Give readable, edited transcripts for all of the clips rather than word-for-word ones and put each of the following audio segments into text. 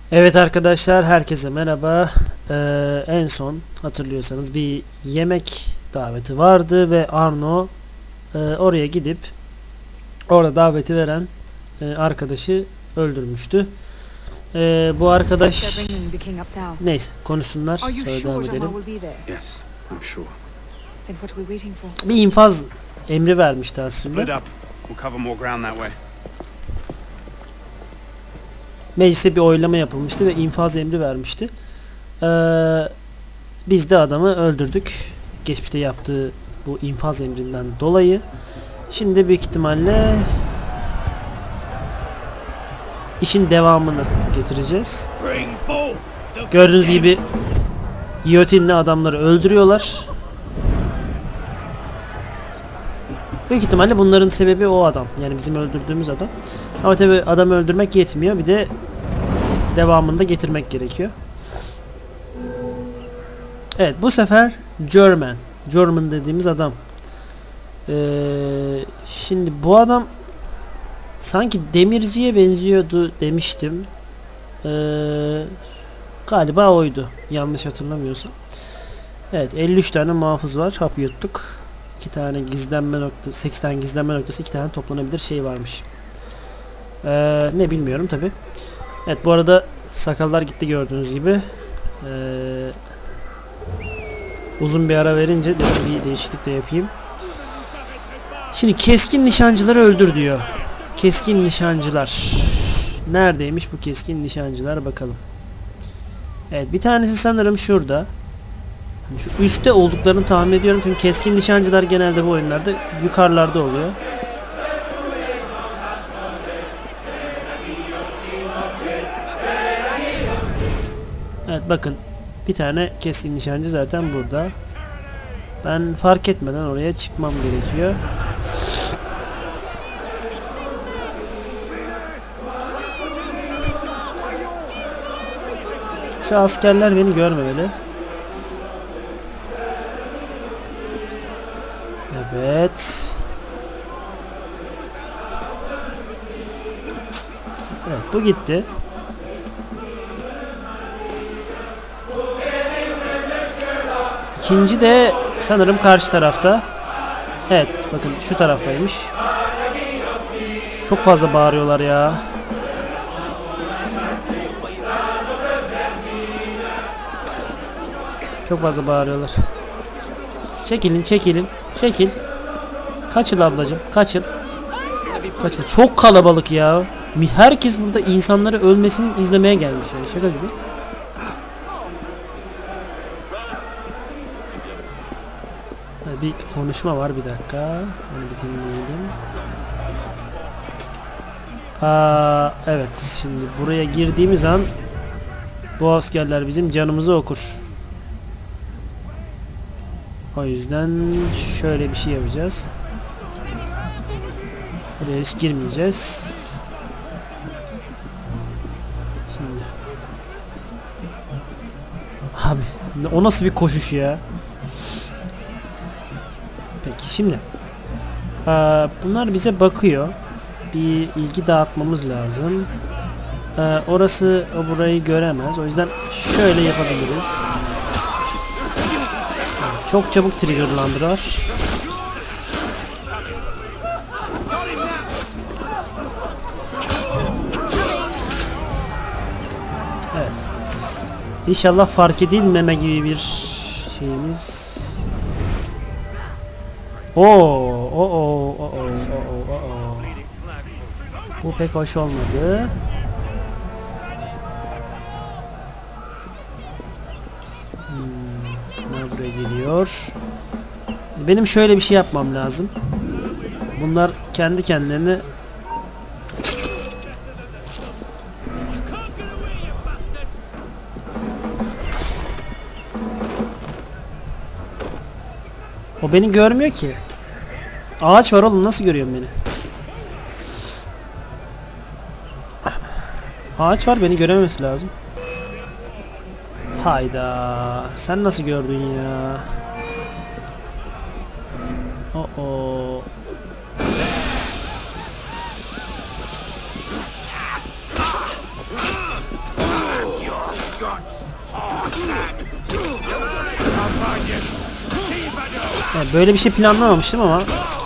Evet arkadaşlar, herkese merhaba. En son hatırlıyorsanız bir yemek daveti vardı ve Arno oraya gidip orada daveti veren arkadaşı öldürmüştü. Bu arkadaş neyse konuşsunlar, sonra devam edelim. Bir infaz emri vermişti aslında. Mecliste bir oylama yapılmıştı ve infaz emri vermişti. Biz de adamı öldürdük. Geçmişte yaptığı bu infaz emrinden dolayı. Şimdi büyük ihtimalle işin devamını getireceğiz. Gördüğünüz gibi giyotinle adamları öldürüyorlar. Büyük ihtimalle bunların sebebi o adam. Yani bizim öldürdüğümüz adam. Ama tabi adamı öldürmek yetmiyor. Bir de devamını da getirmek gerekiyor. Evet, bu sefer German dediğimiz adam. Şimdi bu adam sanki demirciye benziyordu demiştim. Galiba oydu. Yanlış hatırlamıyorsam. Evet, 53 tane muhafız var. Hap yuttuk. 2 tane gizlenme noktası, 8 tane gizlenme noktası, 2 tane toplanabilir şey varmış. Ne bilmiyorum tabi. Evet, bu arada sakallar gitti gördüğünüz gibi. Uzun bir ara verince bir değişiklik de yapayım. Şimdi keskin nişancıları öldür diyor. Keskin nişancılar. Neredeymiş bu keskin nişancılar, bakalım. Evet, bir tanesi sanırım şurada. Şu üstte olduklarını tahmin ediyorum çünkü keskin nişancılar genelde bu oyunlarda yukarılarda oluyor. Evet, bakın bir tane keskin nişancı zaten burada. Ben fark etmeden oraya çıkmam gerekiyor. Şu askerler beni görmemeli. Evet. Evet, bu gitti. İkinci de sanırım karşı tarafta. Evet, bakın şu taraftaymış. Çok fazla bağırıyorlar ya. Çok fazla bağırıyorlar. Çekilin, çekilin. Çekil. Kaçıl ablacığım, kaçıl. Kaçıl. Çok kalabalık ya. Herkes burada insanları ölmesini izlemeye gelmiş yani, şaka gibi. Bir konuşma var, bir dakika. Onu bir dinleyelim. Evet, şimdi buraya girdiğimiz an bu askerler bizim canımızı okur. O yüzden şöyle bir şey yapacağız. Buraya hiç girmeyeceğiz. Şimdi. Abi o nasıl bir koşuş ya? Peki şimdi. Bunlar bize bakıyor. Bir ilgi dağıtmamız lazım. Orası burayı göremez. O yüzden şöyle yapabiliriz. Çok çabuk triggerlandılar. Evet. İnşallah fark edilmeme gibi bir şeyimiz. Bu pek hoş olmadı. Buraya geliyor. Benim şöyle bir şey yapmam lazım. Bunlar kendi kendilerine o beni görmüyor ki. Ağaç var oğlum, nasıl görüyorsun beni? Ağaç var, beni görememesi lazım. Hayda. Sen nasıl gördün ya? Yani böyle bir şey planlamamıştım ama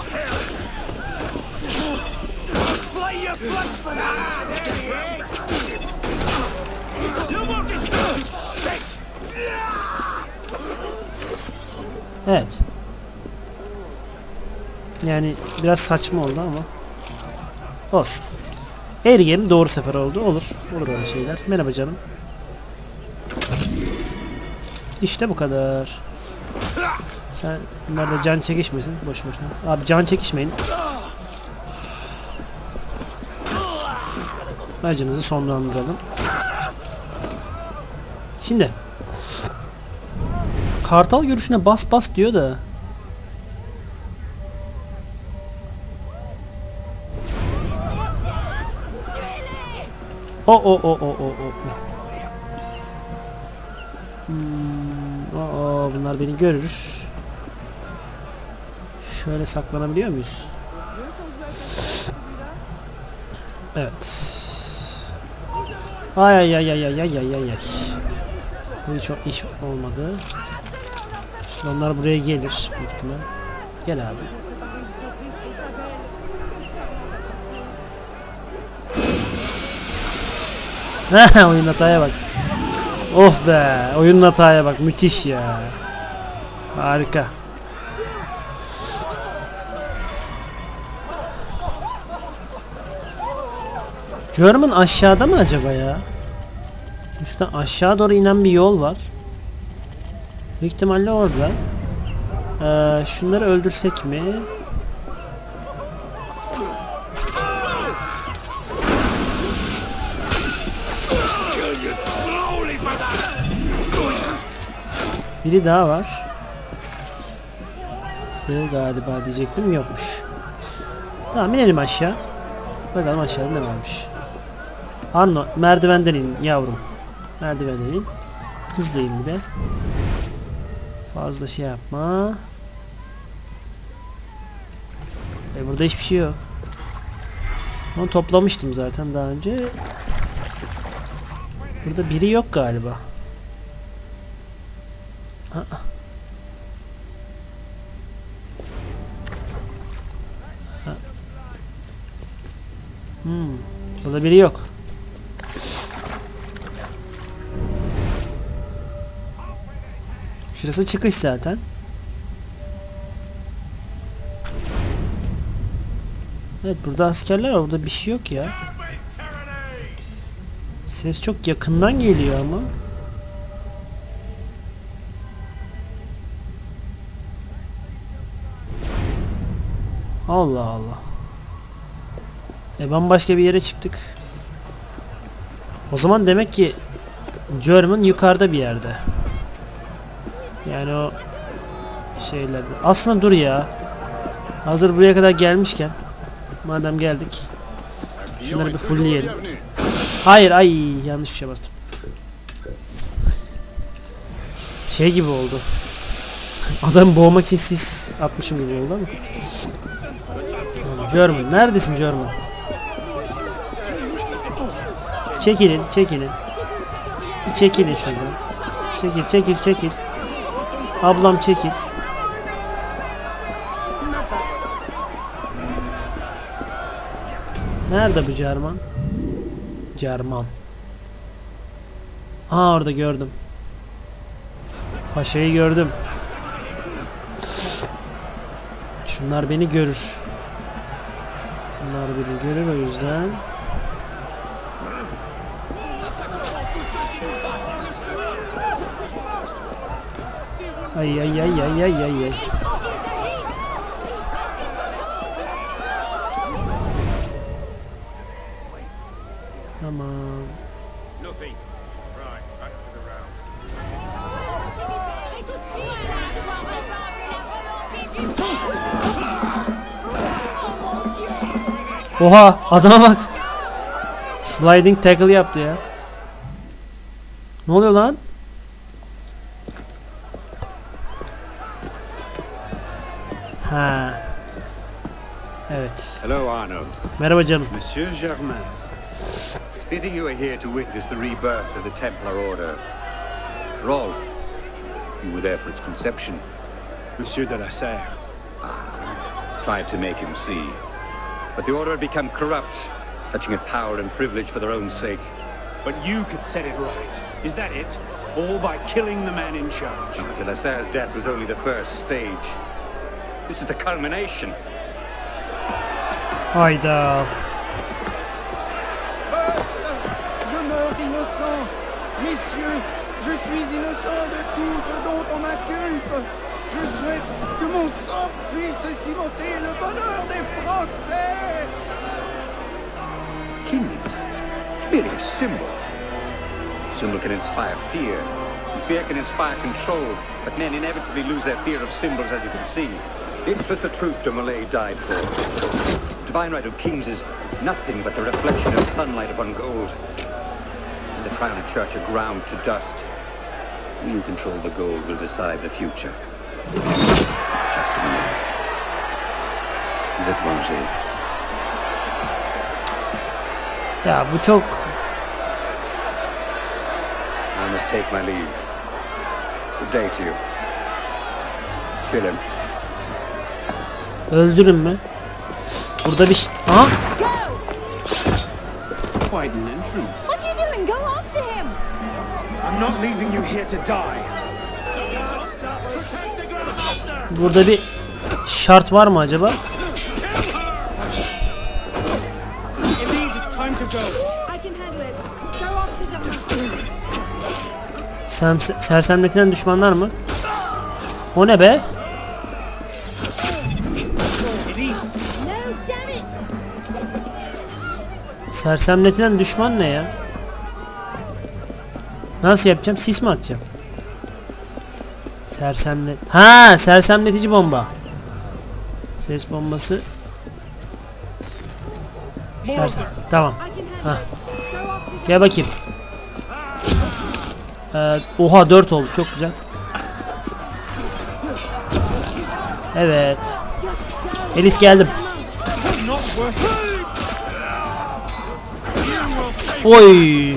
evet. Yani biraz saçma oldu ama olsun. Eğri gemi doğru sefer oldu. Olur. Olur öyle şeyler. Merhaba canım. İşte bu kadar. Sen bunlar da can çekişmesin. Boş boşuna. Abi can çekişmeyin. Acınızı sonlandıralım. Şimdi Kartal görüşüne bas bas diyor da bunlar beni görür. Şöyle saklanabiliyor muyuz? Evet. Ay ay ay ay ay ay ay ay. Bu hiç iş olmadı. Şimdi onlar buraya gelir büyük ihtimal. Gel abi. Oyun hataya bak. Of be, oyunun hataya bak, müthiş ya. Harika. German aşağıda mı acaba ya? Üstten aşağı doğru inen bir yol var. Büyük ihtimalle orada. Şunları öldürsek mi? Biri daha var. Galiba diyecektim, yokmuş. Tamam, inelim aşağı. Bakalım aşağıda ne varmış. Arno, merdivenden in yavrum. Merdivenden in. Hızlıyım bir de. Fazla şey yapma. Burada hiçbir şey yok. Onu toplamıştım zaten daha önce. Burada biri yok galiba. Burada biri yok. Şurası çıkış zaten. Evet, burada askerler var. Burada bir şey yok ya. Ses çok yakından geliyor ama. Allah Allah. Bambaşka bir yere çıktık. O zaman demek ki German yukarıda bir yerde. Yani o şeylerde. Aslında dur ya. Hazır buraya kadar gelmişken, madem geldik, şunları bir fullleyelim. Hayır, ay yanlış bir şey bastım. Şey gibi oldu. Adamı boğmak için sis atmışım gibi oldu ama. German, neredesin German? Çekilin, çekilin. Bir çekilin şuradan. Çekil, çekil, çekil. Ablam çekil. Nerede bu Cerman? Cerman. Aa, orada gördüm. Paşayı gördüm. Şunlar beni görür. Bunlar beni görür, o yüzden. Ay ay ay ay ay ay ay. Tamam. Oha, adama bak. Sliding tackle yaptı ya. Ne oluyor lan? Ha. Evet. Hello Arno. Merhaba canım. Monsieur Germain. fitting you are here to witness the rebirth of the Templar Order. After all, you were there for its conception. Monsieur de la Serre. Tried to make him see. But the Order had become corrupt, clutching at power and privilege for their own sake. But you could set it right. Is that it? All by killing the man in charge. De la Serre's death was only the first stage. This is the culmination. Hayda. Je meurs innocent. Messieurs, je suis innocent de tout ce dont on m'inculpe. Je souhaite que mon sang puisse cimenter le bonheur des Français. Kings, merely a symbol. Symbol can inspire fear, and fear can inspire control, but men inevitably lose their fear of symbols, as you can see. This was the truth de Molay died for. Divine right of kings is nothing but the reflection of sunlight upon gold. And the crown and church are ground to dust. We who control the gold will decide the future. Jacques de Molay. Vous êtes vengé. Ya bu çok... I must take my leave. Good day to you. Kill him. Öldürün mü? Burada bir Aha! Quite an entrance. What are you doing? Go after him! I'm not leaving you here to die. Burada bir şart var mı acaba? Elise, it's time to go. I can handle it. Go after them. Sersemletilen düşmanlar mı? O ne be? Elise. No, damn it! Sersemletilen düşman ne ya? Nasıl yapacağım? Sis mi atacağım? Sersemletici bomba. Ses bombası. Tamam. I can handle it. Go after them. Gel bakayım. Oha 4 oldu. Çok güzel. Evet. Elis geldim. Not worth it. Oy.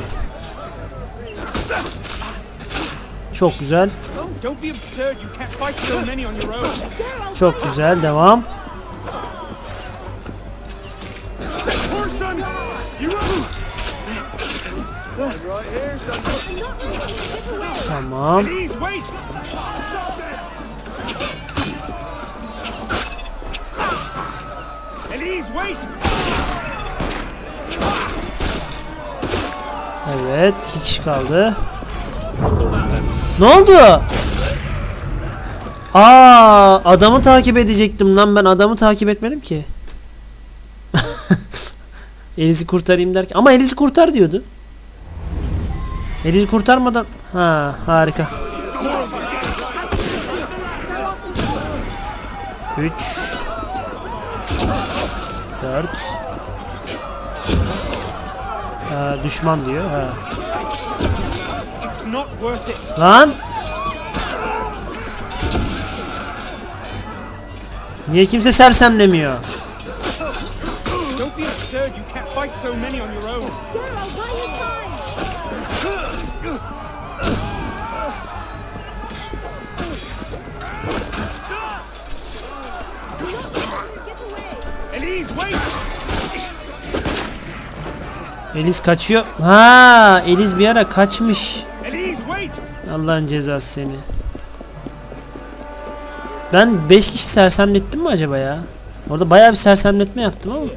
Çok güzel. Don't be absurd. You can't fight so many on your own. Çok güzel. Devam. Person, you Right here, son. Tamam. Elise, wait. Elise, wait. Evet. 2 kişi kaldı. Ne oldu? Adamı takip edecektim lan, ben adamı takip etmedim ki. Elis'i kurtarayım derken. Ama Elis'i kurtar diyordu. Elis'i kurtarmadan. Harika. 3 4 düşman diyor. It's not worth it. Lan! Niye kimse sersemlemiyor? Don't be absurd. You can't fight so many on your own. Go, I'll buy you time! Get away! Elise, wait. Elis kaçıyor. Elis bir ara kaçmış. Elise, wait. Allah'ın cezası seni. Ben 5 kişi sersemlettim mi acaba ya? Orada bayağı bir sersemletme yaptım ama.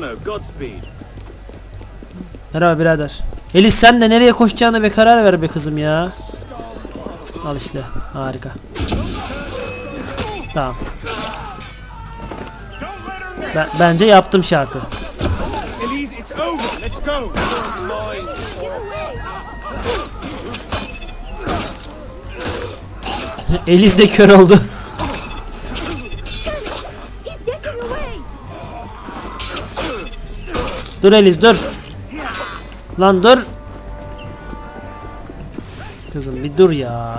Merhaba birader. Elis sen de nereye koşacağına bir karar ver be kızım ya. Al işte. Harika. Tamam. Bence yaptım şartı. Elise, it's over. Let's go. Elis de kör oldu. He's getting away! Dur Elis dur. Lan dur. Kızım bir dur ya.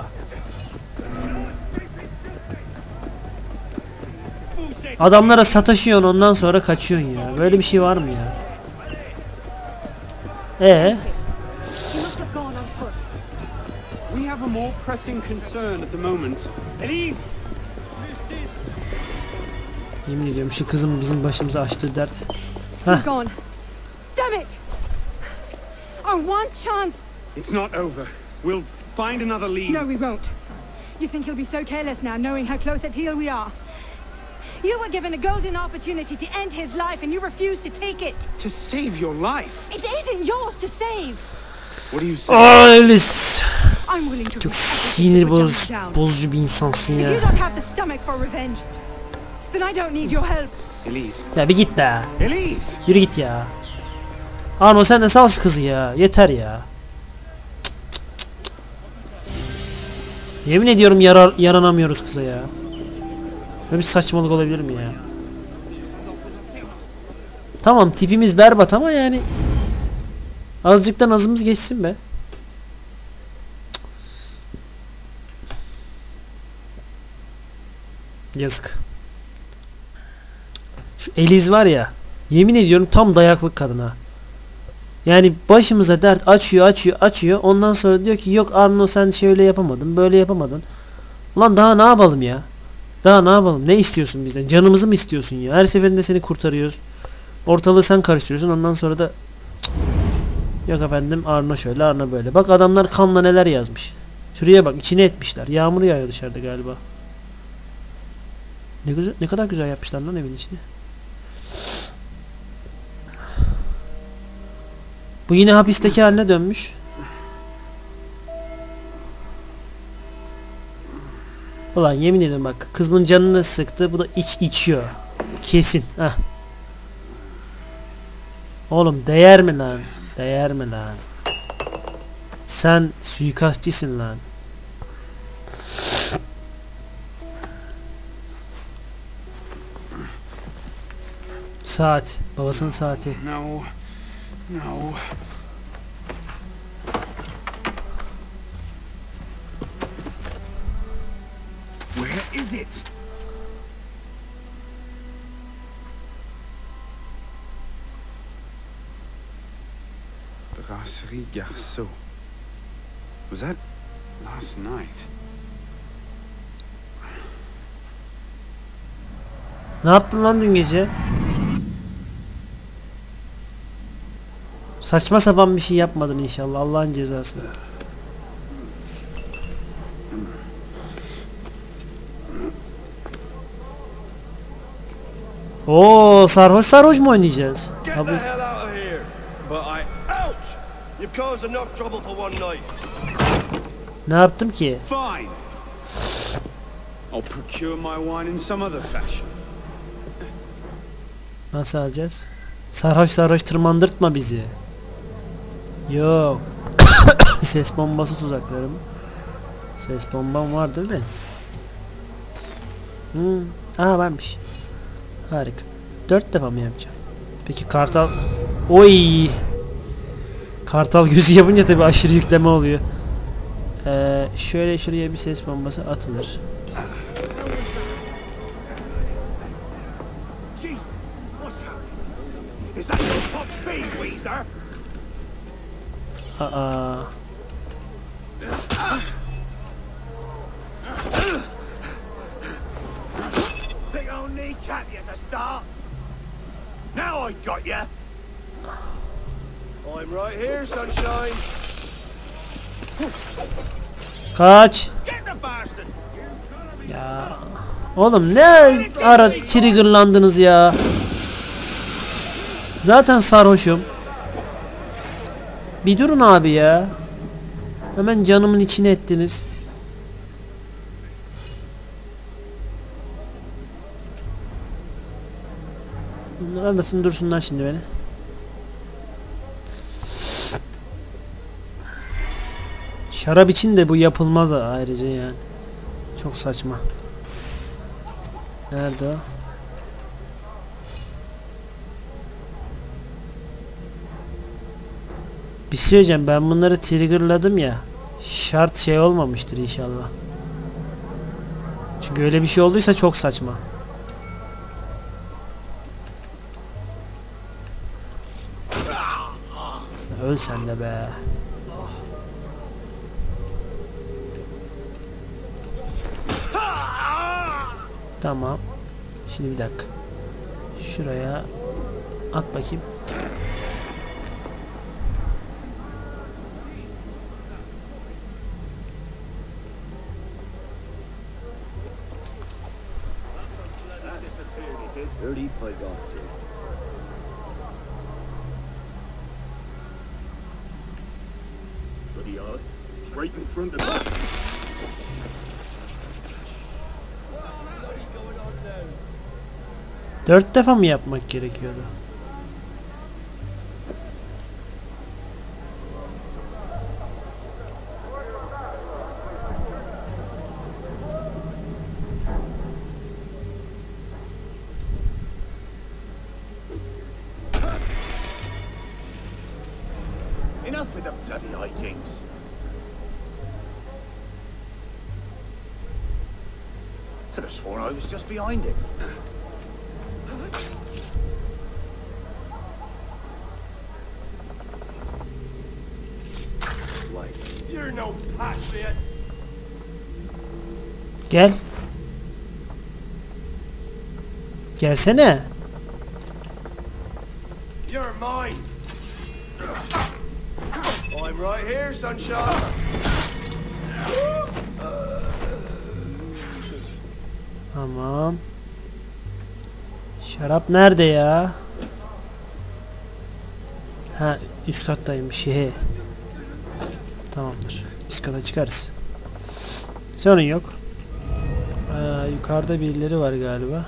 Adamlara sataşıyorsun ondan sonra kaçıyorsun ya. Böyle bir şey var mı ya? He must have gone on foot. We have a more pressing concern at the moment. Elise! Yemin ediyorum şu kızın bizim başımıza açtığı dert. He's gone. Damn it! Our one chance. It's not over. We'll find another lead. No, we won't. You think he'll be so careless now, knowing how close at heel we are? You were given a golden opportunity to end his life, and you refused to take it. To save your life? It isn't yours to save. What do you say? Alice. I'm willing to. Çok sinir bozucu bir insansın If ya. you don't have the stomach for revenge, then I don't need your help. Elise. Ya bir git be. Elise! Yürü git ya. Arno sen de sal şu kızı ya. Yeter ya. Yemin ediyorum yaranamıyoruz kıza ya. Böyle bir saçmalık olabilir mi ya? Tamam tipimiz berbat ama yani azıcıktan azımız geçsin be. Yazık. Şu Eliz var ya, yemin ediyorum tam dayaklık kadına. Yani başımıza dert açıyor. Ondan sonra diyor ki yok Arno sen şöyle yapamadın, böyle yapamadın. Ulan daha ne yapalım ya? Daha ne yapalım? Ne istiyorsun bizden? Canımızı mı istiyorsun ya? Her seferinde seni kurtarıyoruz. Ortalığı sen karıştırıyorsun. Ondan sonra da yok efendim Arno şöyle, Arno böyle. Bak adamlar kanla neler yazmış. Şuraya bak, içine etmişler. Yağmur yağıyor dışarıda galiba. Ne güzel, ne kadar güzel yapmışlar lan evin içini. Bu yine hapisteki haline dönmüş. Ulan yemin ederim bak, kız bunun canını sıktı, bu da içiyor. Kesin. Heh. Oğlum değer mi lan? Değer mi lan? Sen suikastçisin lan. Saat. Babasının saati. No. No. Where is it? Brasserie Garceau. Was that last night? Ne yaptın lan dün gece? Saçma sapan bir şey yapmadın inşallah, Allah'ın cezası. Oo, sarhoş mu oynayacağız? Get Abi, the hell out of here! But Ouch! You've caused enough trouble for one night. ne yaptım ki? Fine. I'll procure my wine in some other fashion. Nasıl alacağız? Sarhoş tırmandırtma bizi. Yok. Ses bombası tuzaklarım. Ses bombam vardır da. Aha varmış. Harika. 4 defa mı yapacağım? Peki kartal... Oy! Kartal gözü yapınca tabi aşırı yükleme oluyor. Şöyle şuraya bir ses bombası atılır. Jesus, what's happening? Is that your top speed, Weezer? Aa. Big old kneecap you to start. Now I got you. I'm right here, sunshine. Kaç. Get the bastard. Ya. Oğlum ne ara triggerlandınız ya. Zaten sarhoşum. Bir durun abi ya. Hemen canımın içine ettiniz. Bunlar arasın dursunlar şimdi beni. Şarap için de bu yapılmaz ayrıca yani. Çok saçma. Nerede o? Bir şey söyleyeceğim, ben bunları triggerladım ya. Şart şey olmamıştır inşallah. Çünkü öyle bir şey olduysa çok saçma. Öl sen de be. Tamam. Şimdi bir dakika. Şuraya at bakayım. Dirty pig off, dude. Bloody hell. Right in front of us. 4 defa mı yapmak gerekiyordu? Enough with the bloody hijinks. Could have sworn I was just behind it. Wait, you're no patriot. Gel. Gelsene. You're mine. I'm right here, sunshine. Tamam. Şarap nerede ya? Ha, üst kattaymış. He. Tamamdır. Üst kata çıkarız. Sorun yok. Yukarıda birileri var galiba.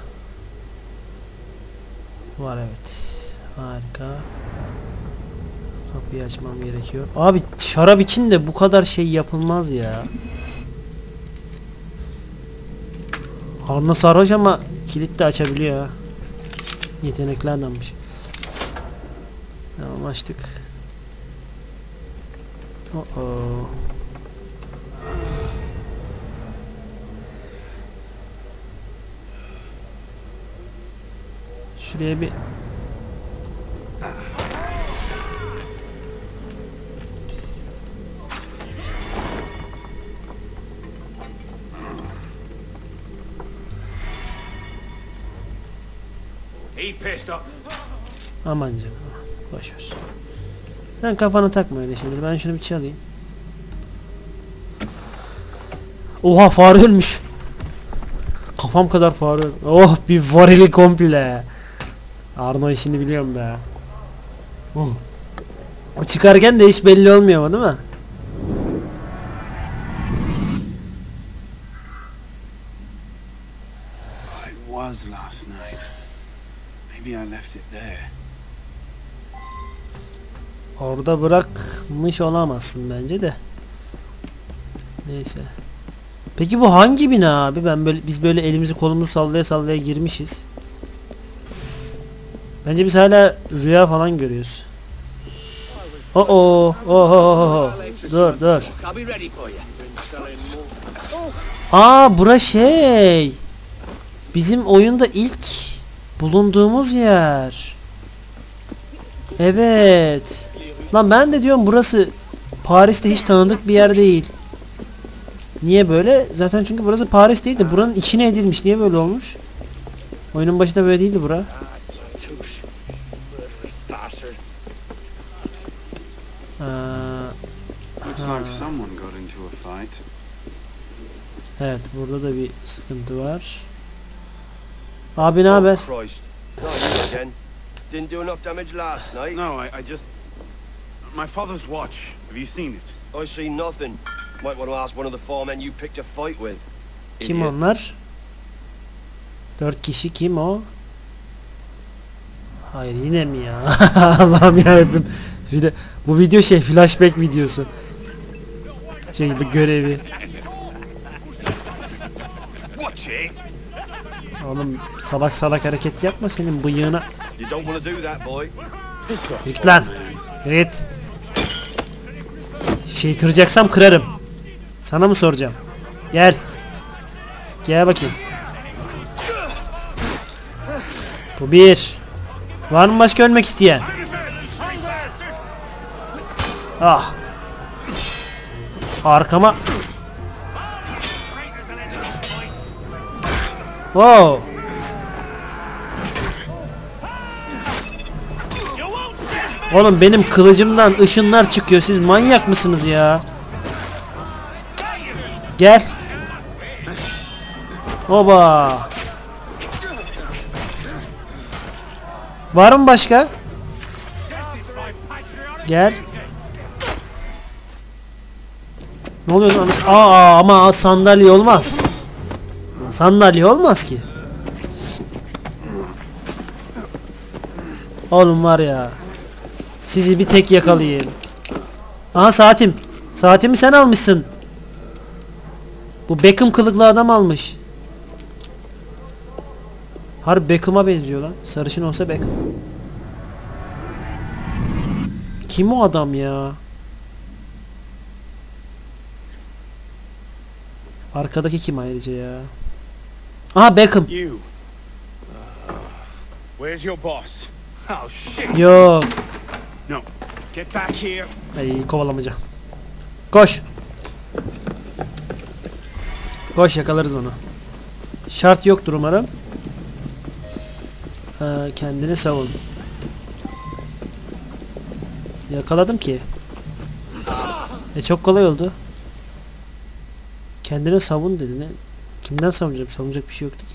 Var, evet. Harika. Kapıyı açmam gerekiyor. Abi şarap için de bu kadar şey yapılmaz ya. Harun sarhoş ama kilit de açabiliyor ha. Yetenekli adammış. Tamam, açtık. Şuraya bir He pissed up. aman canım. Boş ver. Sen kafanı takma öyle şeyleri. Ben şunu bir çalayım. Oha, fare ölmüş. Kafam kadar fare. Oh, bir varili komple. Arno işini biliyorum be. Çıkarken de hiç belli olmuyor ama, değil mi? It was last night. Maybe I left it there. Orada bırakmış olamazsın bence de. Neyse. Peki bu hangi bina abi? Biz böyle elimizi kolumuzu sallaya sallaya girmişiz. Bence biz hala rüya falan görüyoruz. Oh. Dur. Aa, bura şey. Bizim oyunda ilk bulunduğumuz yer. Evet. Lan ben de diyorum burası Paris'te hiç tanıdık bir yer değil. Niye böyle? Zaten çünkü burası Paris değil de buranın içine edilmiş. Niye böyle olmuş? Oyunun başında böyle değildi bura. Looks like someone got into a fight. Evet, burada da bir sıkıntı var. Abi ne haber? Christ. Not you again. Didn't do enough damage last night. No, I just... My father's watch. Have you seen it? I see nothing. Might want to ask one of the four men you picked a fight with. Kim Idiot. onlar? 4 kişi, kim o? Hayır, yine mi ya? Allah'ım yarabbim. Bu video şey, flashback videosu. Şey, bir görevi. Watch it. Oğlum salak salak hareket yapma, senin bıyığına. You don't want to do that, boy. Git lan. Evet. Şey kıracaksam kırarım. Sana mı soracağım? Gel. Gel bakayım. Bu bir. Var mı başka ölmek isteyen? Ah. Arkama. Wow. Oğlum benim kılıcımdan ışınlar çıkıyor. Siz manyak mısınız ya? Gel. Oba. Var mı başka? Gel. Ne oluyor lan? Aa ama sandalye olmaz. Sandalye olmaz ki. Oğlum var ya. Sizi bir tek yakalayayım. Aha saatim. Saatimi sen almışsın. Bu Beckham kılıklı adam almış. Harbi Beckham'a benziyor lan. Sarışın olsa Beckham. Kim o adam ya? Arkadaki kim ayrıca ya? Aha Beckham. You. Where's your boss? Oh shit. Yok. No. Get back here. Ay kovalamaca. Koş. Koş yakalarız onu. Şart yoktur umarım. Kendini savun. Yakaladım ki. Çok kolay oldu. Kendini savun dedi ne? Kimden savunacağım? Savunacak bir şey yoktu ki.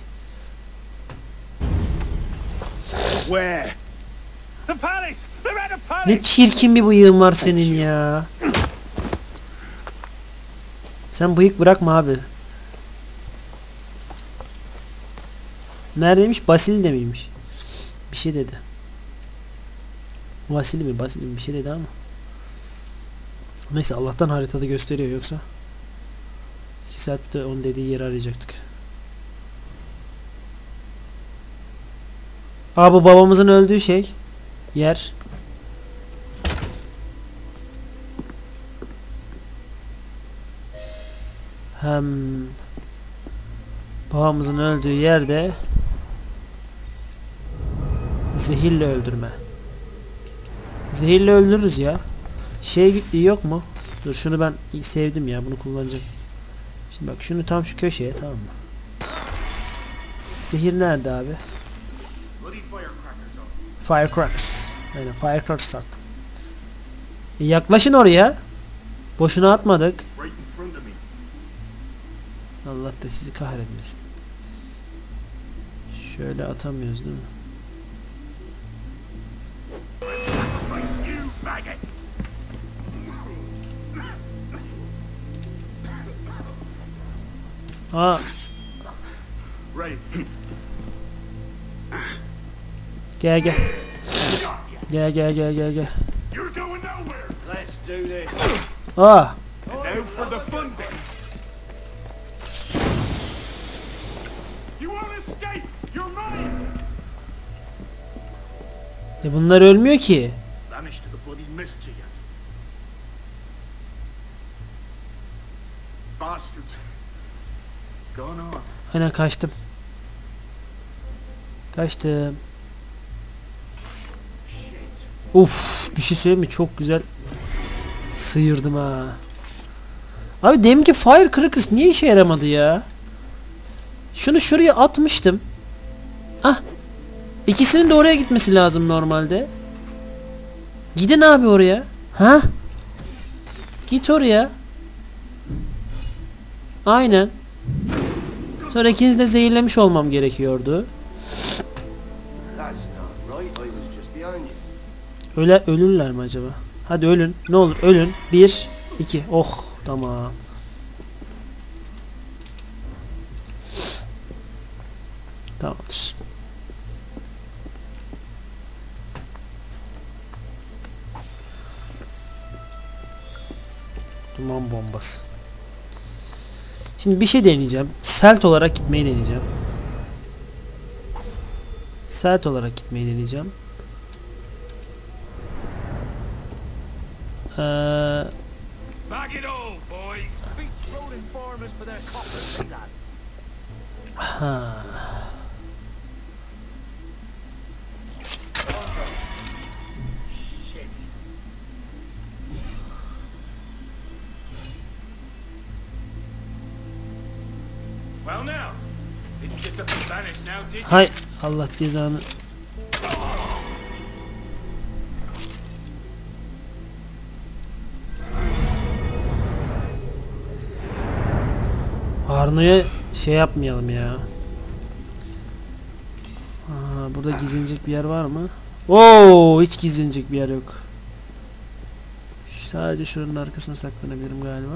Where? The palace. They're at the palace. Ne çirkin bir bıyığın var senin ya. Sen bıyık bırakma abi. Neredeymiş? Basil'de miymiş? Bir şey dedi. Vasil mi? Basil mi? Bir şey dedi ama. Neyse Allah'tan haritada gösteriyor yoksa 2 saatte onun dediği yeri arayacaktık. Aa bu babamızın öldüğü şey. Yer. Hem babamızın öldüğü yerde zehirle öldürme. Zehirle öldürürüz ya. Şey yok mu? Dur şunu ben sevdim ya, bunu kullanacağım. Şimdi bak şunu tam şu köşeye, tamam mı? Zehir nerede abi? Firecrackers. Aynen firecrackers attım. Yaklaşın oraya. Boşuna atmadık. Allah da sizi kahretmesin. Şöyle atamıyoruz değil mi? Aa. Gel gel. Gel gel gel gel gel. Let's do this. Aa. Now for the fun bit. You won't escape. You're mine. Bunlar ölmüyor ki. Vanish to the bloody mist to you. Bastards. Gone on. Aynen kaçtım. Kaçtım. Uf, bir şey söyleyeyim mi? Çok güzel sıyırdım ha. Abi deminki Firecrackers niye işe yaramadı ya? Şunu şuraya atmıştım. Ah. İkisinin de oraya gitmesi lazım normalde. Gidin abi oraya. Ha? Git oraya. Aynen. Sonra ikinizi de zehirlemiş olmam gerekiyordu. Ölürler mi acaba? Hadi ölün. Ne olur ölün. 1, 2. Oh tamam. Tamamdır. Duman bombası. Şimdi bir şey deneyeceğim. Selt olarak gitmeyi deneyeceğim. Selt olarak gitmeyi deneyeceğim. Ha. Well now, didn't get to vanish now, did you? Hay Allah cezanı. Arno'ya şey yapmayalım ya. Aa, burada gizlenecek bir yer var mı? Oo, hiç gizlenecek bir yer yok. Sadece şuranın arkasına saklanabilirim galiba.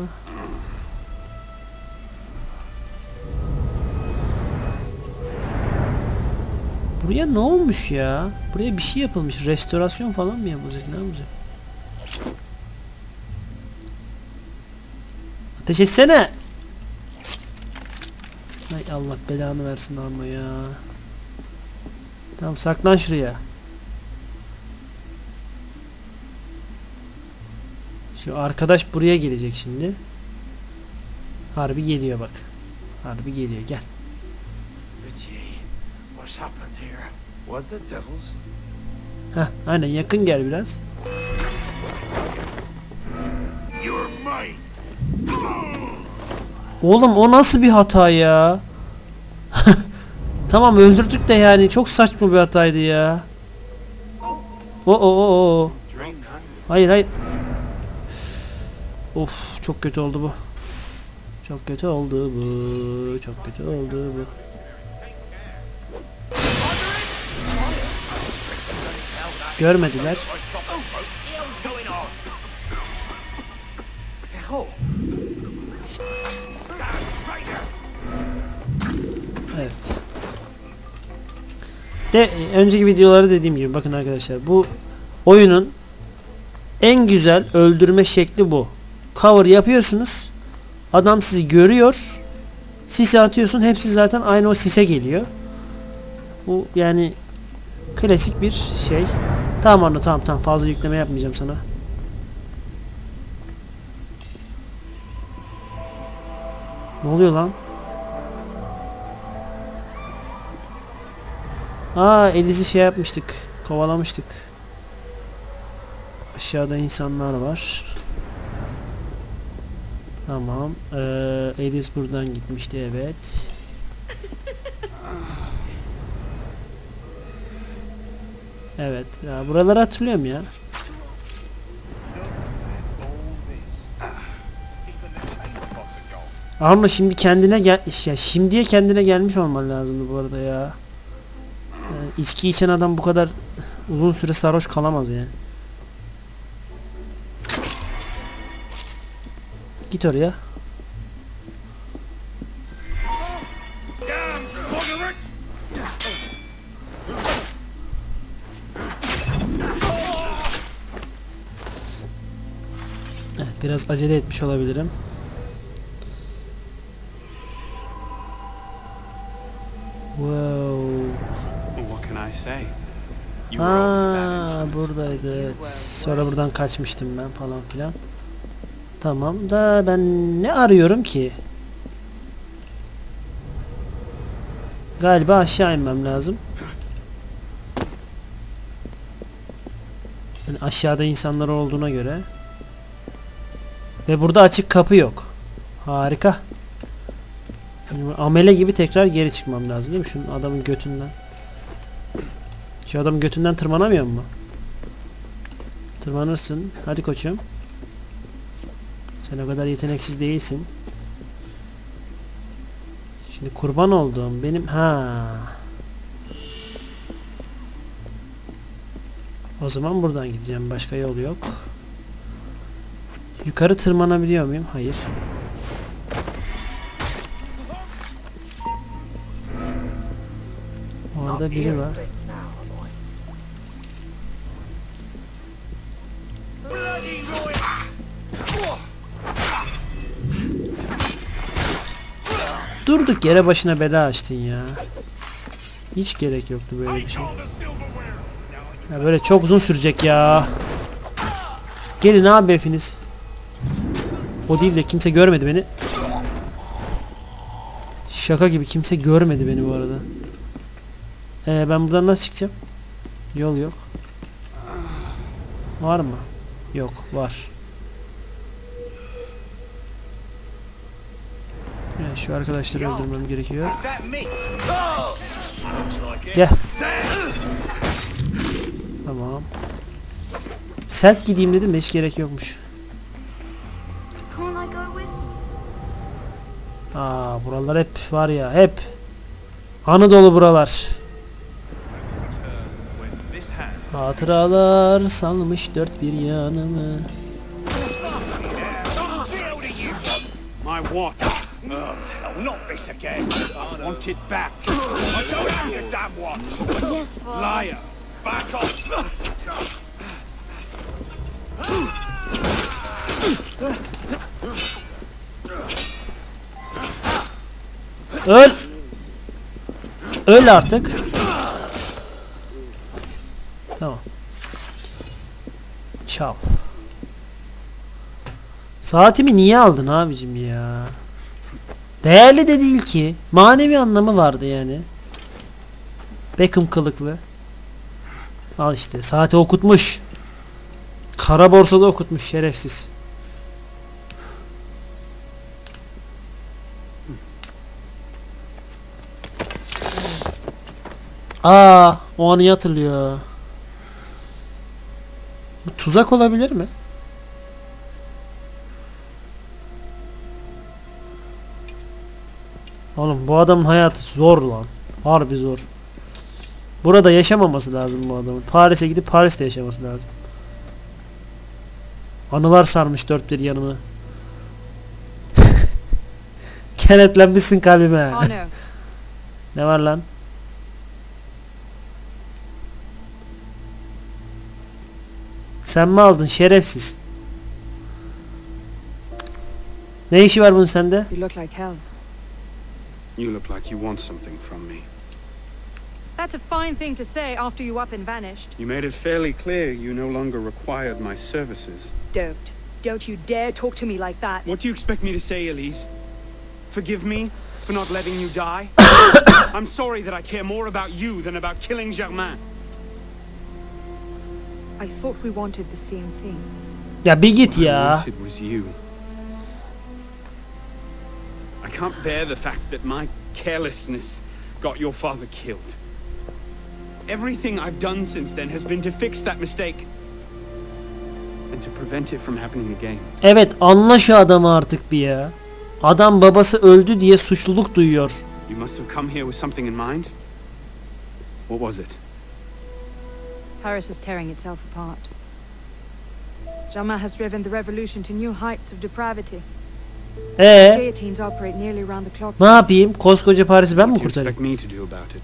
Buraya ne olmuş ya? Buraya bir şey yapılmış. Restorasyon falan mı yapılacak? Ne yapacak? Ateş etsene! Ay Allah belanı versin ama ya. Tamam, saklan şuraya. Şu arkadaş buraya gelecek şimdi. Harbi geliyor bak. Harbi geliyor, gel. What's happened here? What the devils? Heh, aynen, yakın gel biraz. You're mine. Oğlum o nasıl bir hata ya? Tamam öldürdük de yani çok saçma bir hataydı ya. O. Hayır hayır. Of, çok kötü oldu bu. Çok kötü oldu bu. Çok kötü oldu bu. Görmediler. Evet. De önceki videoları dediğim gibi bakın arkadaşlar, bu oyunun en güzel öldürme şekli bu. Cover yapıyorsunuz. Adam sizi görüyor. Sise atıyorsun. Hepsi zaten aynı o sise geliyor. Bu yani klasik bir şey. Tamam Arno, tamam fazla yükleme yapmayacağım sana. Ne oluyor lan? Aa, Eliz'i şey yapmıştık. Kovalamıştık. Aşağıda insanlar var. Tamam. Eliz buradan gitmişti, evet. Evet. Ya, buraları hatırlıyorum ya. Ama şimdi kendine gel, ya şimdiye kendine gelmiş olman lazımdı bu arada ya. Yani içki içen adam bu kadar uzun süre sarhoş kalamaz yani. Git oraya. Evet, biraz acele etmiş olabilirim. Wow. What can I say? You were always a bad influence. Buradaydı. Evet. Sonra buradan kaçmıştım ben falan filan. Tamam da ben ne arıyorum ki? Galiba aşağı inmem lazım. Yani aşağıda insanlar olduğuna göre. Ve burada açık kapı yok. Harika. Yani amele gibi tekrar geri çıkmam lazım değil mi? Şunun adamın götünden. Şu adamın götünden tırmanamıyor mu? Tırmanırsın. Hadi koçum. Sen o kadar yeteneksiz değilsin. Şimdi kurban olduğum benim... O zaman buradan gideceğim. Başka yol yok. Yukarı tırmanabiliyor muyum? Hayır. Orada biri var. Durduk yere başına bela açtın ya. Hiç gerek yoktu böyle bir şey. Ya böyle çok uzun sürecek ya. Gelin abi hepiniz. O değil de kimse görmedi beni. Şaka gibi kimse görmedi beni bu arada. Ben buradan nasıl çıkacağım? Yol yok. Var mı? Yok, var. Yani şu arkadaşları öldürmem gerekiyor. Is that me? Oh! Looks like it. Gel. Tamam. Sert gideyim dedim de hiç gerek yokmuş. Can't I go with you? Aa, buralar hep var ya, hep anı dolu buralar. Hatıralar salmış dört bir yanımı. My watch. Oh, hell, not this again. I want it back. I don't have your damn watch. Yes, Father. Liar. Back off. Öl! Öl artık. Tamam. Çal. Saatimi niye aldın abicim ya? Değerli de değil ki. Manevi anlamı vardı yani. Beckham kılıklı. Al işte. Saati okutmuş. Kara borsada okutmuş şerefsiz. Aa, o anı hatırlıyor. Bu tuzak olabilir mi? Oğlum bu adamın hayatı zor lan. Harbi zor. Burada yaşamaması lazım bu adamın. Paris'e gidip Paris'te yaşaması lazım. Anılar sarmış dört bir yanını. Kenetlenmişsin kalbime. Oh no. Ne var lan? Sen mi aldın şerefsiz? Ne işi var bunun sende? You look like hell. You look like you want something from me. That's a fine thing to say after you up and vanished. You made it fairly clear you no longer required my services. Don't you dare talk to me like that. What do you expect me to say, Elise? Forgive me for not letting you die? I'm sorry that I care more about you than about killing Germain. I thought we wanted the same thing. Ya bir git What I ya. wanted was you. I can't bear the fact that my carelessness got your father killed. Everything I've done since then has been to fix that mistake and to prevent it from happening again. Evet, anla şu adamı artık bir ya. Adam babası öldü diye suçluluk duyuyor. You must have come here with something in mind. What was it? Paris is tearing itself apart. Germain has driven the revolution to new heights of depravity. Guillotines operate nearly round the clock. Ne yapayım? Koskoca Paris'i ben mi What do you kurtarayım? expect me to do about it?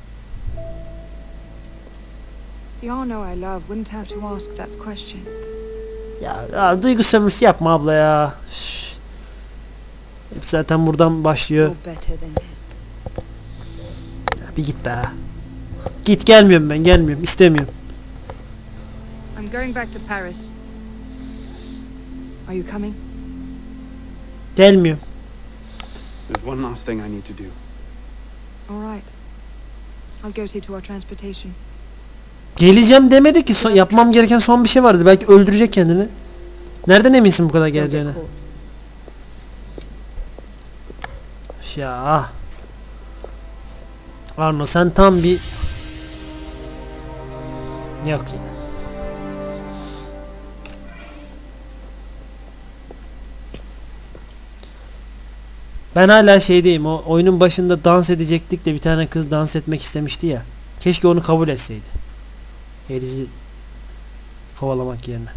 The Arno I love wouldn't have to ask that question. Ya duygu sömürüsü yapma abla ya. Üf. Hep zaten buradan başlıyor. You're better than this. Ya bir git be. Git, gelmiyorum ben, gelmiyorum, istemiyorum. I'm going back to Paris. Are you coming? Gelmiyorum. There's one last thing I need to do. All right. I'll go see to our transportation. Geleceğim demedi ki, yapmam gereken son bir şey vardı. Belki öldürecek kendini. Nereden eminsin bu kadar Don't get geleceğine? caught. Ya. Arno sen tam bir... Yok ya. Ben hala şeydeyim, o oyunun başında dans edecektik de bir tane kız dans etmek istemişti ya. Keşke onu kabul etseydi. Eliz'i kovalamak yerine.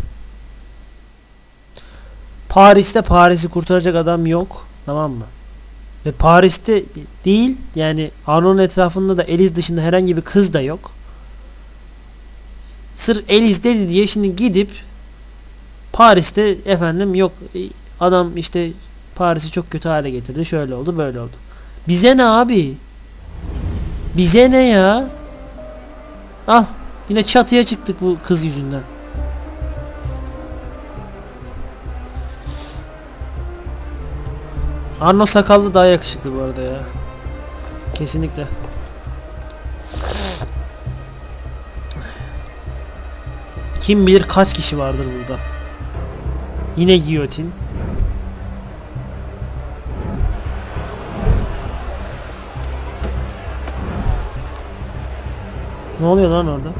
Paris'i kurtaracak adam yok. Tamam mı? Ve Paris'te değil, yani Arno'nun etrafında da Eliz dışında herhangi bir kız da yok. Sırf Eliz dedi diye şimdi gidip Paris'te efendim yok adam işte Paris'i çok kötü hale getirdi, şöyle oldu böyle oldu. Bize ne abi? Bize ne ya? Al, yine çatıya çıktık bu kız yüzünden. Arno sakallı daha yakışıklı bu arada ya. Kesinlikle. Kim bilir kaç kişi vardır burada. Yine giyotin. Ne oluyor lan orada?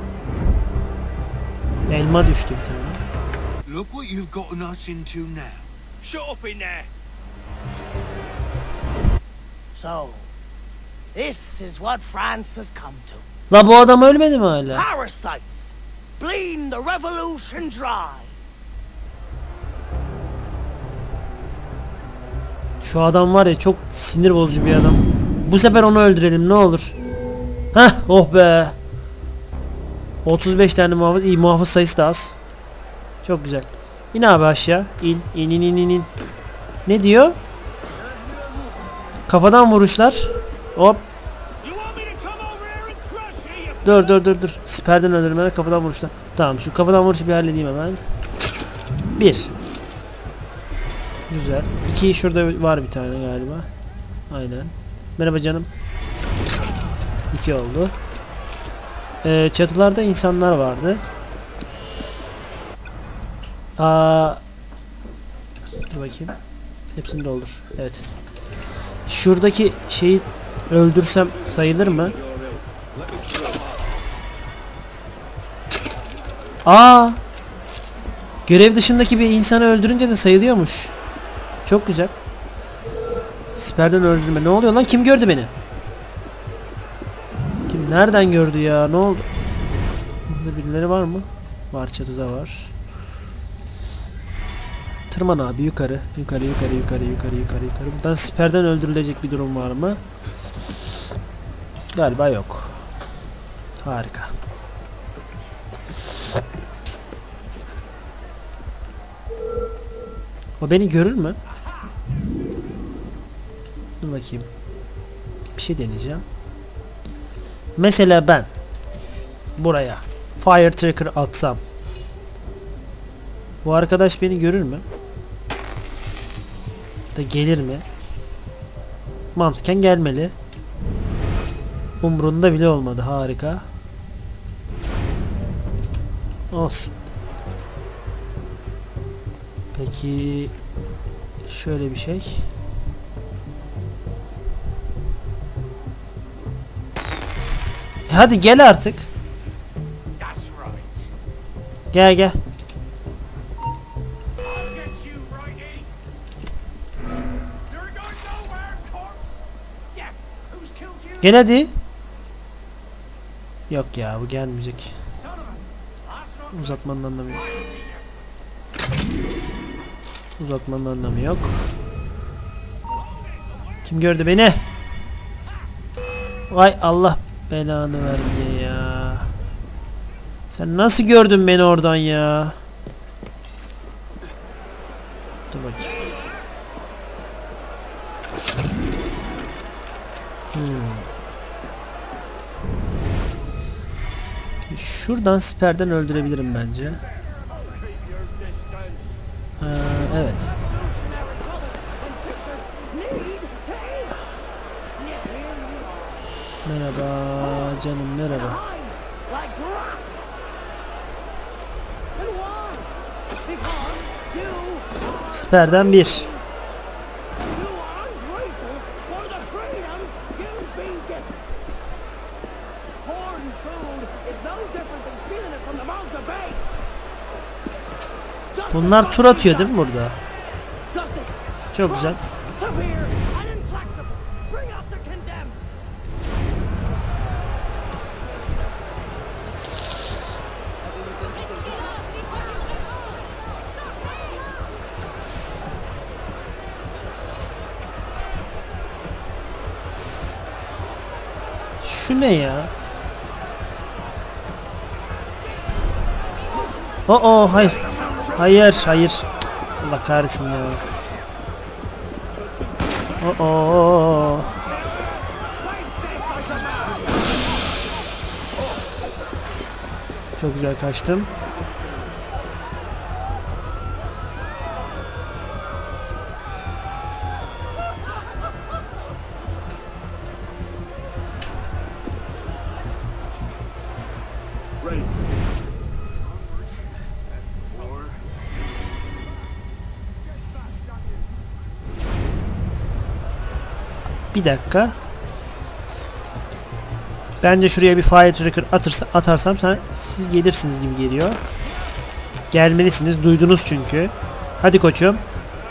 Elma düştü bir tane. Look what you've gotten us into now. Shut up in there! So, this is what France has come to. La bu adam ölmedi mi hala? Parasites! Bleeding the revolution dry! Şu adam var ya, çok sinir bozucu bir adam. Bu sefer onu öldürelim ne olur. Heh, oh be. 35 tane muhafız. İyi, muhafız sayısı da az. Çok güzel. İn abi aşağı. İn. Ne diyor? Kafadan vuruşlar. Hop. Dur. Siperden öldürmeler, kafadan vuruşlar. Tamam, şu kafadan vuruşu bir halledeyim hemen. 1. Güzel. 2 şurada var bir tane galiba. Aynen. Merhaba canım. 2 oldu. Çatılarda insanlar vardı. Dur bakayım. Hepsini doldur. Evet. Şuradaki şeyi öldürsem sayılır mı? Görev dışındaki bir insanı öldürünce de sayılıyormuş. Çok güzel. Siperden öldürme. Ne oluyor lan? Kim gördü beni? Kim? Nereden gördü ya? Ne oldu? Burada birileri var mı? Var, çatıda var. Tırman abi yukarı. Yukarı. Buradan siperden öldürülecek bir durum var mı? Galiba yok. Harika. O beni görür mü? Dur bakayım. Bir şey deneyeceğim. Mesela ben buraya Fire Tracker atsam, bu arkadaş beni görür mü? Da gelir mi? Mantıken gelmeli. Umrunda bile olmadı. Harika. Olsun. Peki şöyle bir şey. Hadi gel artık. Gel. Gel hadi. Yok ya, bu gelmeyecek. Uzatmanın anlamı yok. Kim gördü beni? Vay Allah belanı vermeye ya. Sen nasıl gördün beni oradan ya? Dur bakayım. Şuradan siperden öldürebilirim bence. Evet. Merhaba canım, merhaba. Siperden 1. Bunlar tur atıyor değil mi burada? Çok güzel. Şu ne ya? Hayır. Hayır. Allah kahretsin ya. Çok güzel kaçtım. Bir dakika. Bence şuraya bir firecracker atarsam siz gelirsiniz gibi geliyor. Gelmelisiniz. Duydunuz çünkü. Hadi koçum.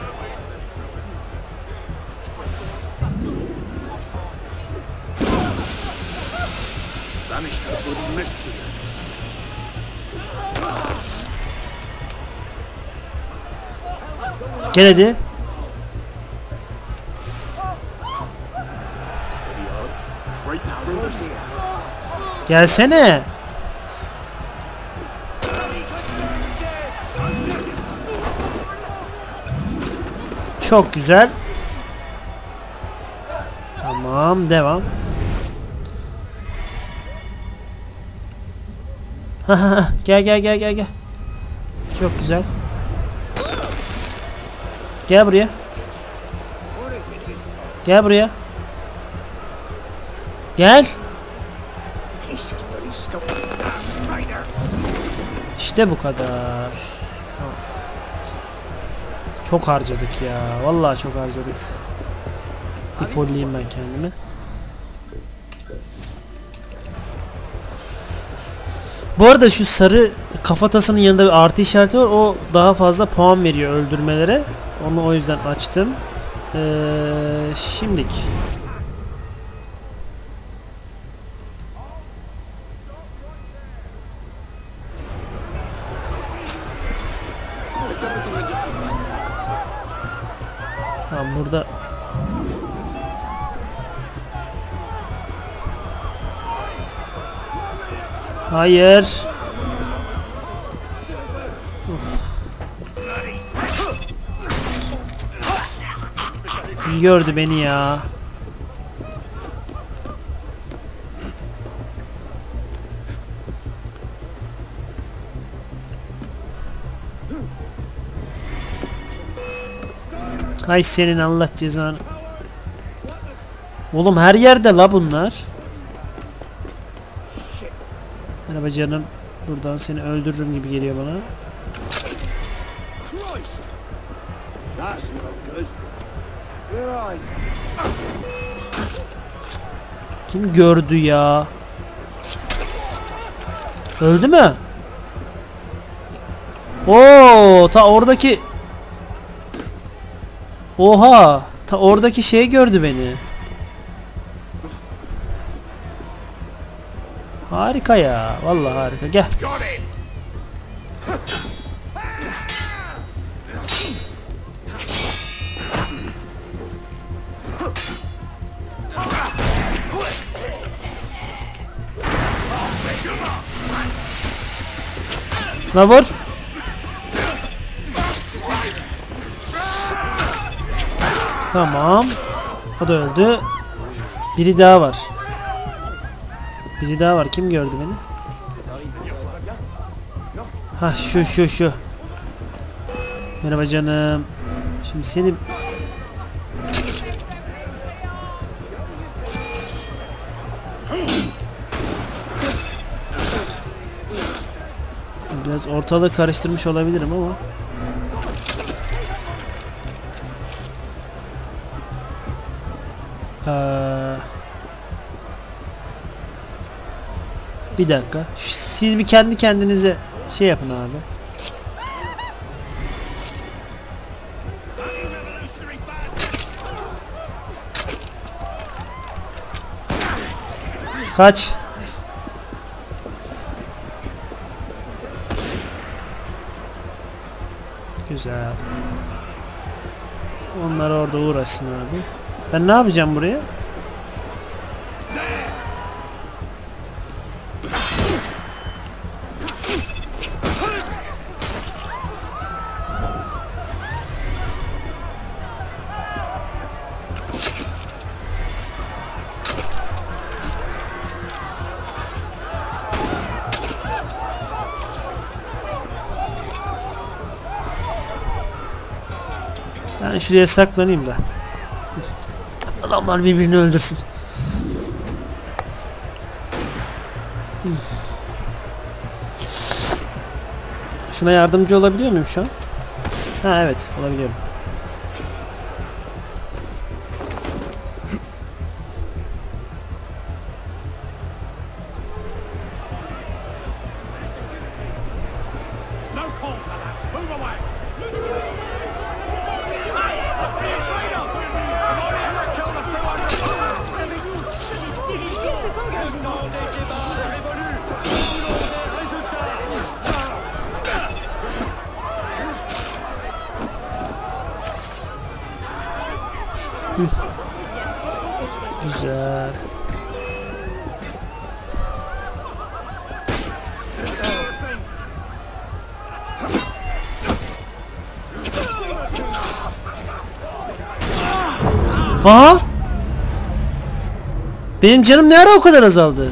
Gel hadi. Gelsene. Çok güzel. Tamam, devam. Gel. Çok güzel. Gel buraya. Gel buraya. Gel. İşte bu kadar. Çok harcadık ya. Vallahi çok harcadık. Bir folleyim ben kendimi. Bu arada şu sarı kafatasının yanında bir artı işareti var. O daha fazla puan veriyor öldürmelere. Onu o yüzden açtım. Şimdilik. Tamam, burada hayır. Kim gördü beni ya? Hay senin Allah cezanı. Oğlum her yerde la bunlar. Merhaba canım. Buradan seni öldürürüm gibi geliyor bana. Kim gördü ya? Öldü mü? Oo, ta oradaki. Oha, ta oradaki şey gördü beni. Harika ya, vallahi harika. Gel. Ne vur? Tamam. O da öldü. Biri daha var. Biri daha var. Kim gördü beni? Ha, şu. Merhaba canım. Şimdi seni biraz ortalığı karıştırmış olabilirim ama bir dakika. Siz bir kendi kendinize şey yapın abi. Kaç. Güzel. Onlar orada uğraşsın abi. Ben ne yapacağım buraya? Ben şuraya saklanayım da. Adamlar birbirini öldürsün. Şuna yardımcı olabiliyor muyum şu an? Ha evet, olabiliyorum. Güzel. Aha! Benim canım ne ara o kadar azaldı?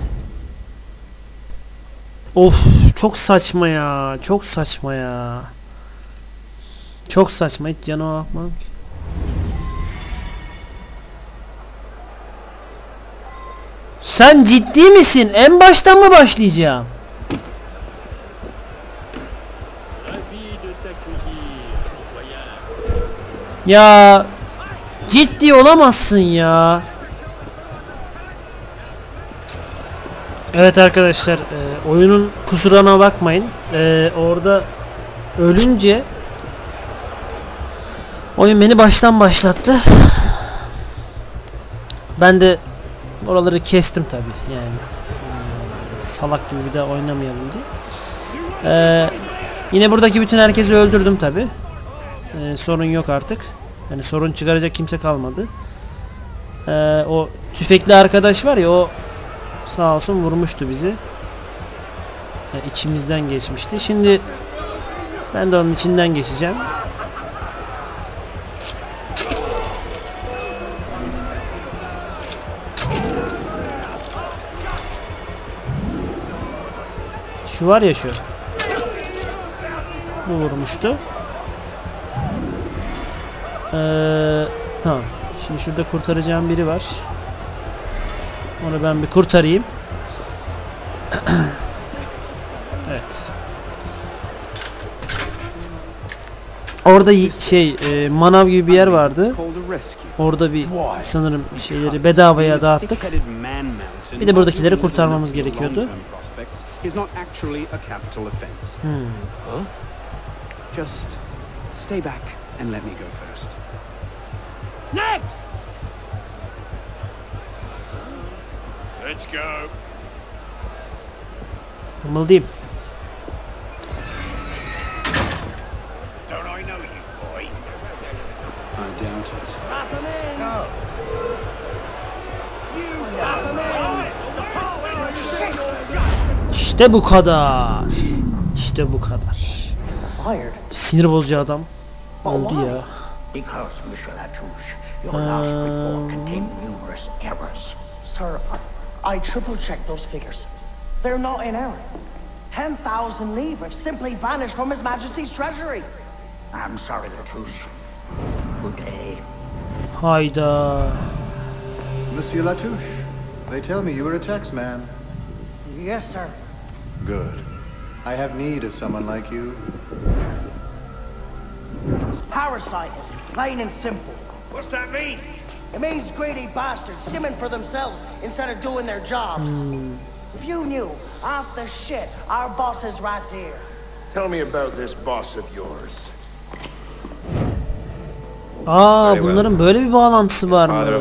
Of, çok saçma ya. Çok saçma ya. Çok saçma. Hiç canıma bakmam ki. Sen ciddi misin? En baştan mı başlayacağım? Ya ciddi olamazsın ya. Evet arkadaşlar, oyunun kusuruna bakmayın. Orada ölünce oyun beni baştan başlattı. Ben de oraları kestim tabi yani. Salak gibi bir de oynamayalım diye. Yine buradaki bütün herkesi öldürdüm tabi. Sorun yok artık. Yani sorun çıkaracak kimse kalmadı. O tüfekli arkadaş var ya, o sağ olsun vurmuştu bizi. İçimizden geçmişti. Şimdi ben de onun içinden geçeceğim. Şu var ya, şu. Bu vurmuştu. Tamam. Şimdi şurada kurtaracağım biri var. Onu ben bir kurtarayım. Evet. Orada manav gibi bir yer vardı. Orada bir sanırım şeyleri bedavaya dağıttık. Bir de buradakileri kurtarmamız gerekiyordu. Just stay back and let me go first. Next! Let's go. Kımıldayım. Don't I know you, boy? I doubt it. Strap him in! No. You strap him in! İşte bu kadar. İşte bu kadar. Sinir bozucu adam. Öldü ya. Because, Monsieur Latouche, your last report contained numerous errors. Sir, I triple-checked those figures. They're not in error. 10,000 livres simply vanished from His Majesty's treasury. I'm sorry, Latouche. Good day. Hayda. Monsieur Latouche, they tell me you were a taxman. Yes, sir. Good. I have need of someone like you. It's parasitism, plain and simple. What's that mean? It means greedy bastards skimming for themselves instead of doing their jobs. If you knew half the shit our bosses writes here. Tell me about this boss of yours. Bunların böyle bir bağlantısı var mı?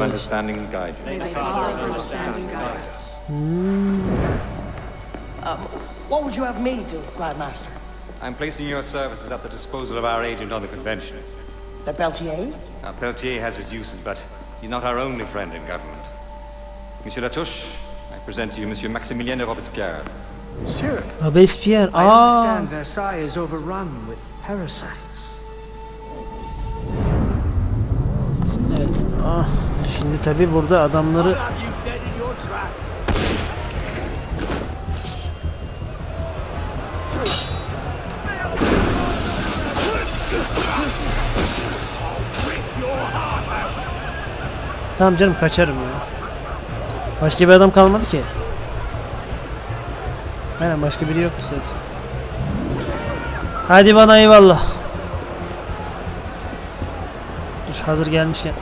What would you have me do, Grand Master? I'm placing your services at the disposal of our agent on the convention. The Peltier? Peltier has his uses, but he's not our only friend in government. Monsieur Latouche, I present to you Monsieur Maximilien de Robespierre. Monsieur, Robespierre, I understand Versailles is overrun with parasites. Evet. Şimdi tabi burada adamları tamam canım, kaçarım ya. Başka bir adam kalmadı ki. Aynen, başka biri yoktu zaten. Hadi bana eyvallah. Dur, hazır gelmişken.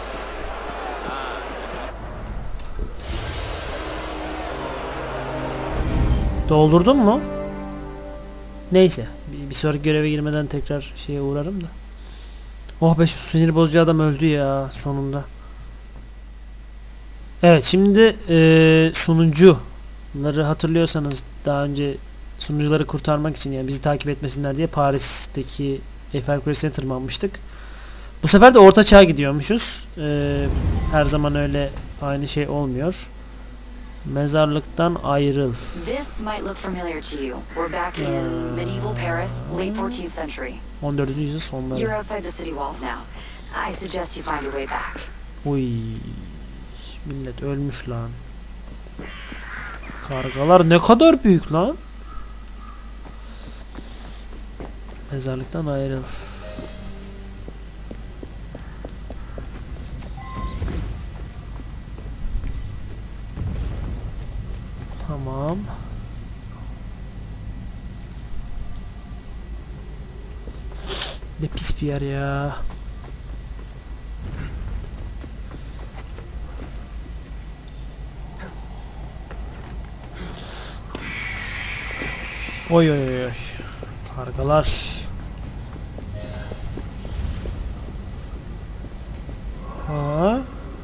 Doldurdun mu? Neyse. Bir sonraki göreve girmeden tekrar şeye uğrarım da. Oh be, şu sinir bozucu adam öldü ya sonunda. Evet, şimdi sunucuları hatırlıyorsanız daha önce sunucuları kurtarmak için, yani bizi takip etmesinler diye Paris'teki Eiffel Kulesi'ne tırmanmıştık. Bu sefer de orta çağ gidiyormuşuz. Her zaman öyle aynı şey olmuyor. Mezarlıktan ayrıl. This might look familiar to you. We're back in medieval Paris, late 14th century. 14. yüzyıl sonları. You're outside the city walls now. I suggest you find your way back. Uy. Millet ölmüş lan. Kargalar ne kadar büyük lan. Mezarlıktan ayrıl. Tamam. Ne pis bir yer ya. Oy oy oy oy. Kargalar. Ha?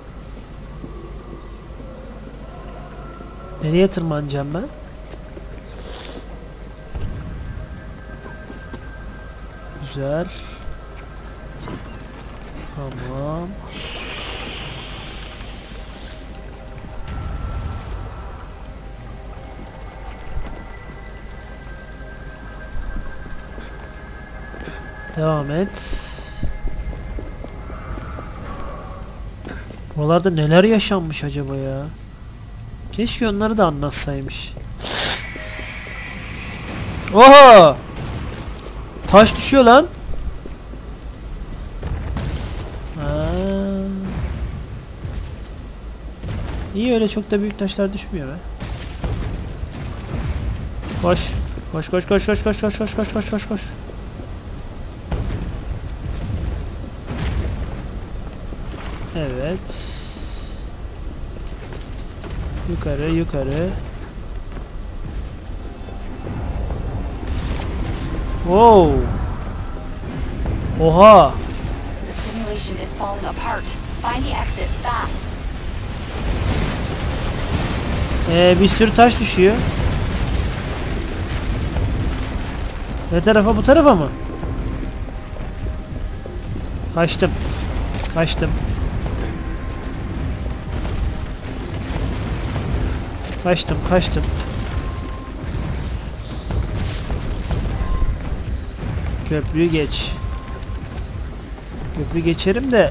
Nereye tırmanacağım ben? Güzel. Tamam. Devam et. Buralarda neler yaşanmış acaba ya? Keşke onları da anlatsaymış. Oha! Taş düşüyor lan. İyi, öyle çok da büyük taşlar düşmüyor be. Koş. Koş koş koş koş koş koş koş koş koş koş koş. Evet. Yukarı yukarı. Wow. Oha. The simulation is falling apart. Find the exit fast. Bir sürü taş düşüyor. Ne tarafa, bu tarafa mı? Kaçtım. Kaçtım. Kaçtım, kaçtım. Köprüyü geç. Köprü geçerim de.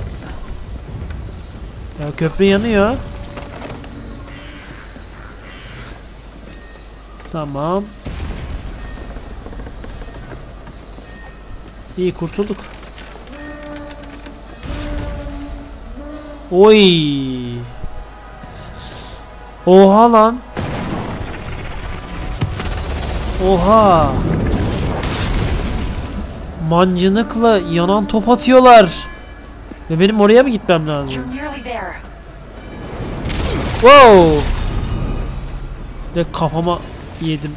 Ya köprü yanıyor. Tamam. İyi, kurtulduk. Oy. Oha lan. Oha. Mancınıkla yanan top atıyorlar. Ve benim oraya mı gitmem lazım? Wow. Ve kafama yedim.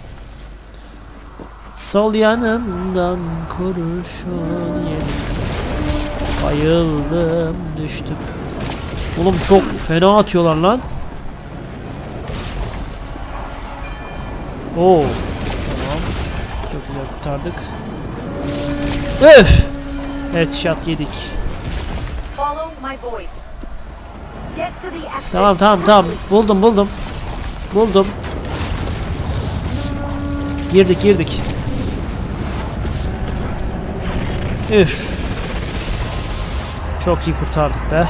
Sol yanımdan kurşun yedim. Bayıldım, düştüm. Oğlum çok fena atıyorlar lan. Oo. Tamam. Çok güzel kurtardık. Öf! Headshot yedik. Tamam tamam tamam. Buldum buldum. Buldum. Girdik girdik. Üf. Çok iyi kurtardık be.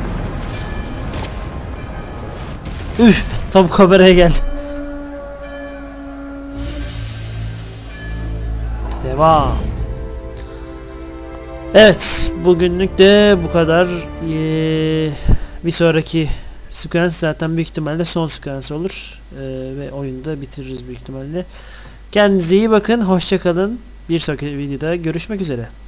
Üf. Tam kameraya geldi. Devam. Evet. Bugünlük de bu kadar. Bir sonraki sekans zaten büyük ihtimalle son sekans olur. Ve oyunu da bitiririz büyük ihtimalle. Kendinize iyi bakın. Hoşça kalın. Bir sonraki videoda görüşmek üzere.